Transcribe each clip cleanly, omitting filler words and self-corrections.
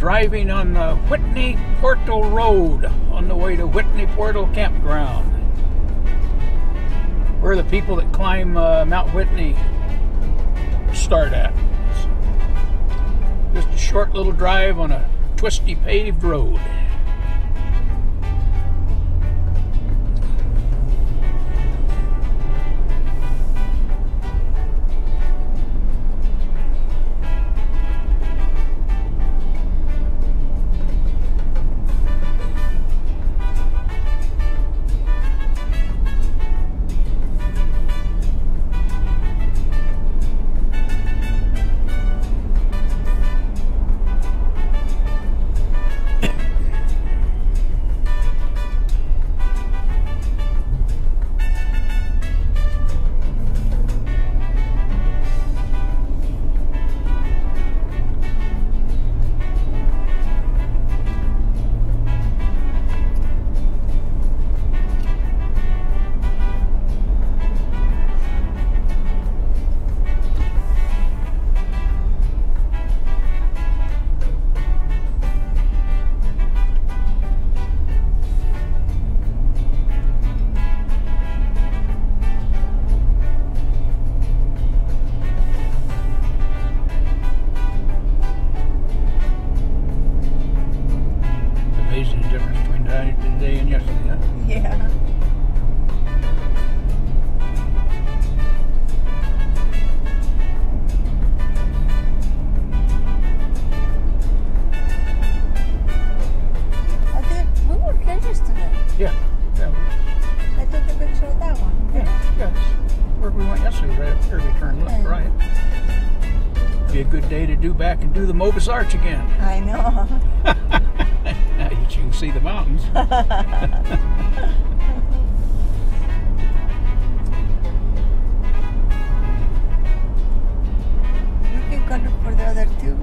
driving on the Whitney Portal Road on the way to Whitney Portal Campground, where the people that climb Mount Whitney start at. Just a short little drive on a twisty paved road. Amazing the difference between today and yesterday, huh? Yeah. I think we were here yesterday. Yeah. I took a picture of that one. Yeah, that's where we went yesterday, right up here. We turned left, right. Be a good day to do back and do the Mobus Arch again. I know. Now you can see the mountains. We can go look for the other two.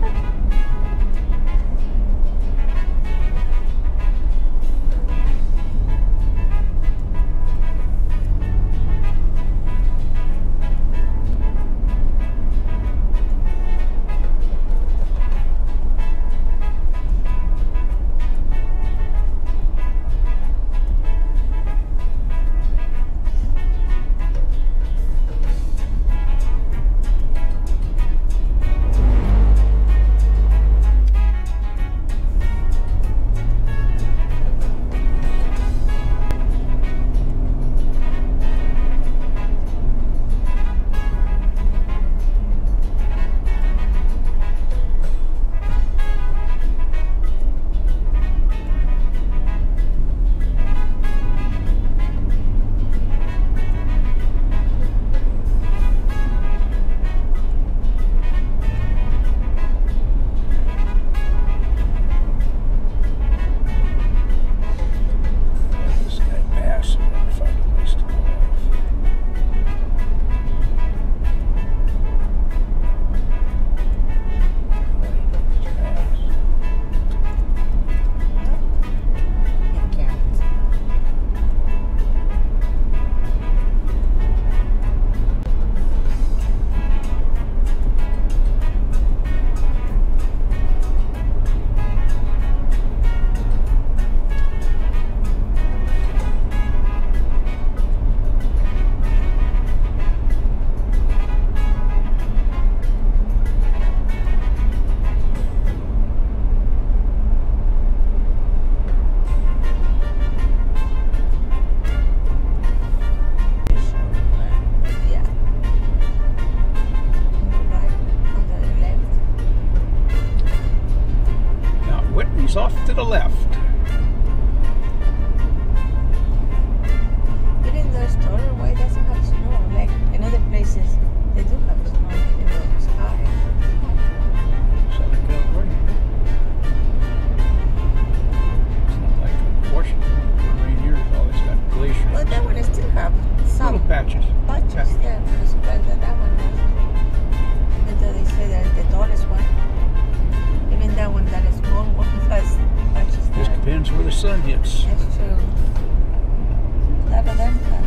Off to the left. But in the story, why doesn't have snow? Like in other places, they do have snow in the sky. Southern California. It's not like Washington. The rain here is always got glaciers. But that one still have some little patches. Patches, yeah. I'm surprised that one has. Even though they say that the tallest one, even that one that is small one has patches. Just depends where the sun hits. That's true. A lot of them has.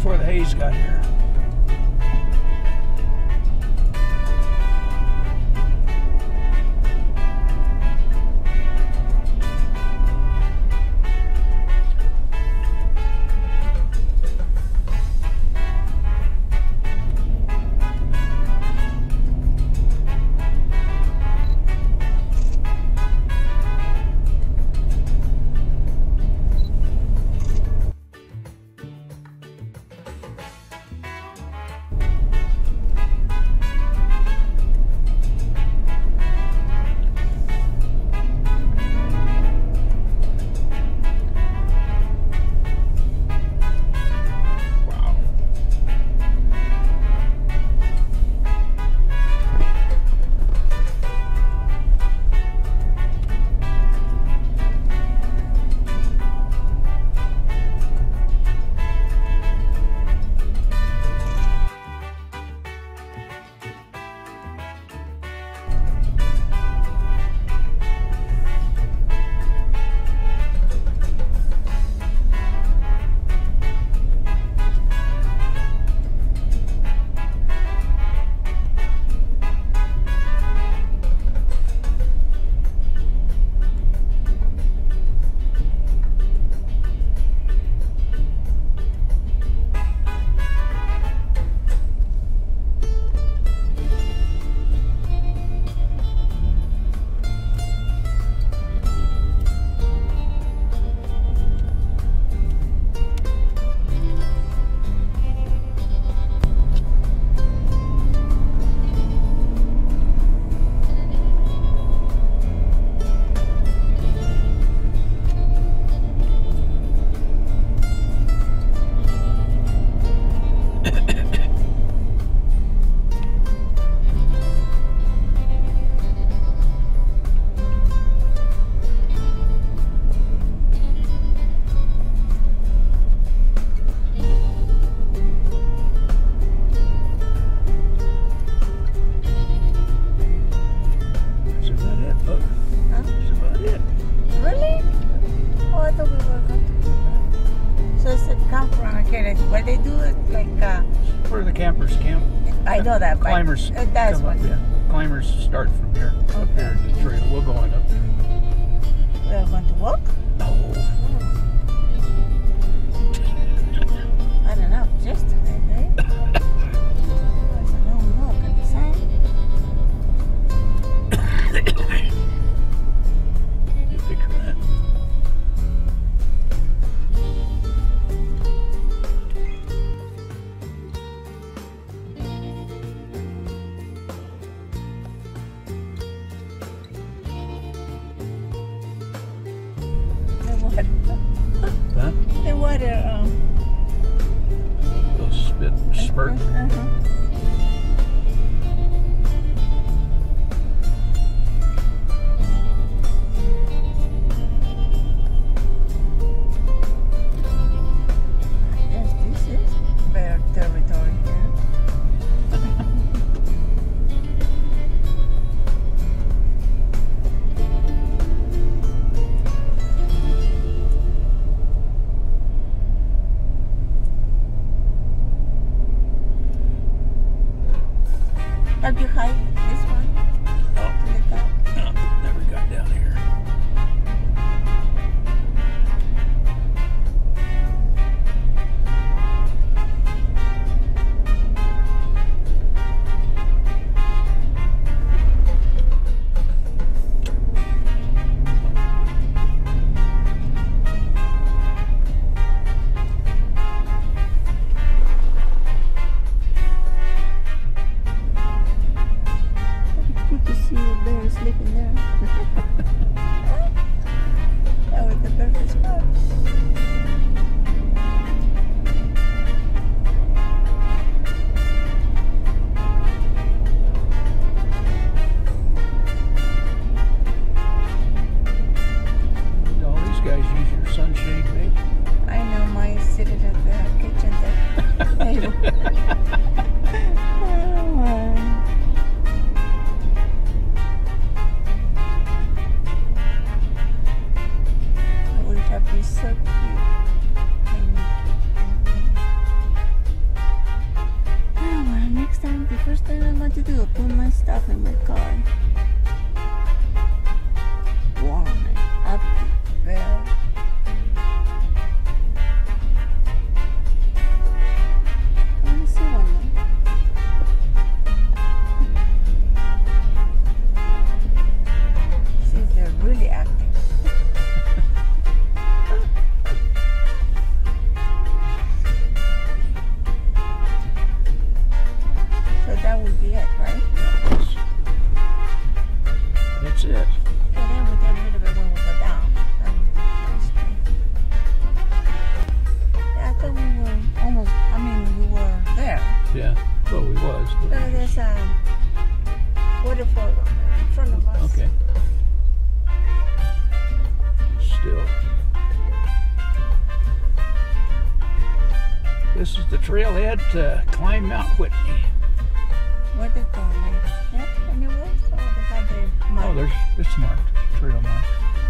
before the haze got here. Where they do it like where the campers camp. I know that. Climbers. That's one. Yeah. Climbers start from here. Okay. Up here at the trail. We're going up there. We are going to walk? No. I don't know. Yesterday, right? There's a long walk at the side. You picture that? Huh? The water, Little spurt. Yes, this is bear territory here. Have you hiked this one? Oh, To the top? no, never got down here. Good to see a bear sleeping there. That was the perfect spot. All these guys use your sunshade, babe. I know my seated at the kitchen table. Oh, my. It would have been so cute. there's a waterfall in front of us. Okay. Still. This is the trailhead to climb Mount Whitney. What they call it? Yeah, anyway, so they have the mark. Oh, it's marked. Trail mark.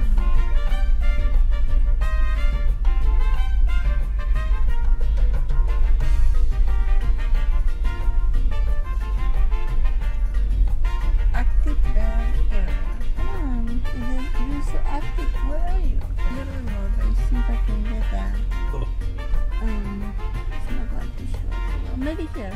Active Bear area. Come on, you're so active. Where are you? I don't know. Let's see if I can get that. Oh. It's not going to show you. Maybe here.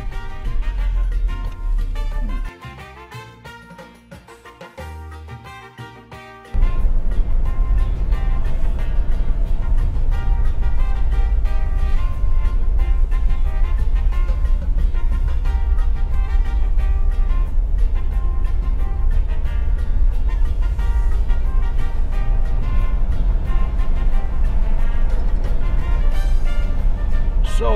So,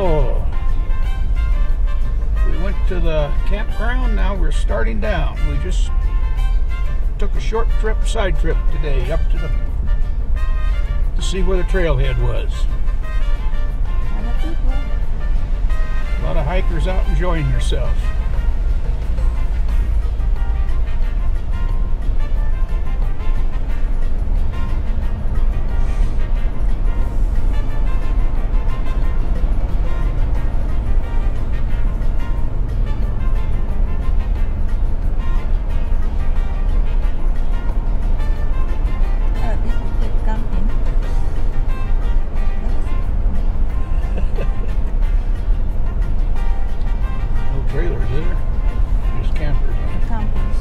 we went to the campground, now we're starting down. We just took a short trip, side trip today, up to see where the trailhead was. A lot of hikers out enjoying themselves. Trailers there, just campers. Campers,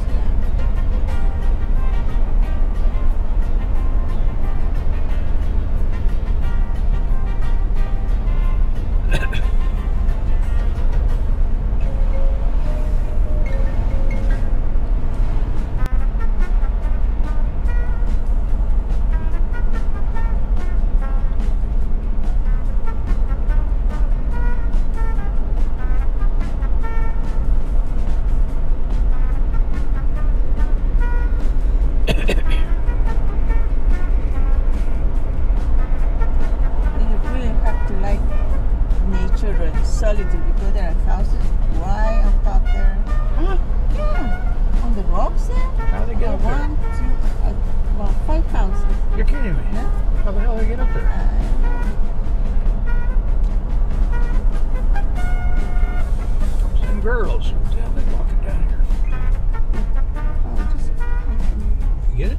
solitude because there are houses right on top there. Huh? Yeah, on the rocks there. How do they get up there? 1, 2, well, 5 houses. You're kidding me? Yeah. How the hell do they get up there? Some girls. What the hell are they walking down here? Oh, just You get it?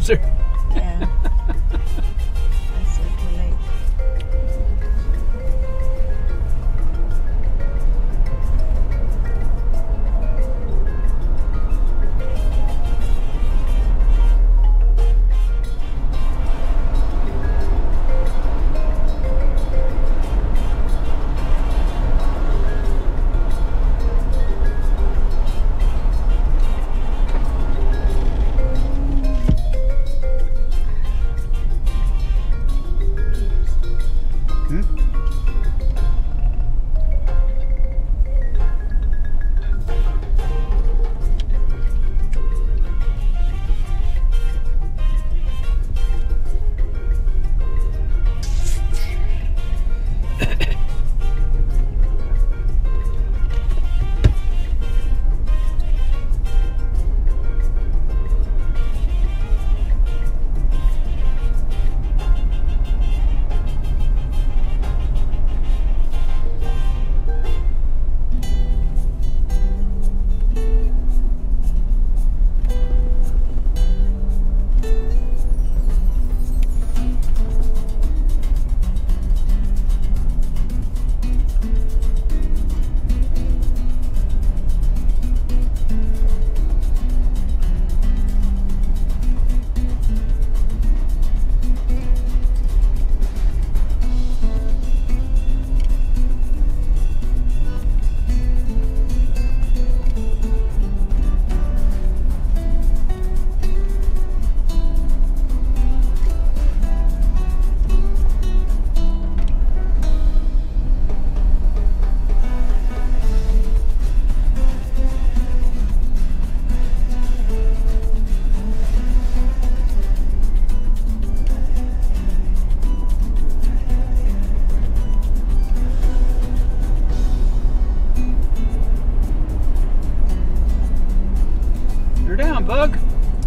closer. Yeah. It's so too late. Bug.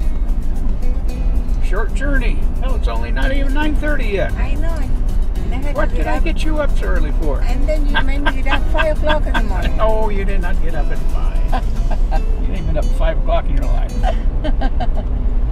Short journey. Hell, it's only not even 9:30 yet. I know. And I had What to did I get you up so early for? And then you made me get up 5 o'clock in the morning. Oh, you did not get up at 5. You ain't been up at 5 o'clock in your life.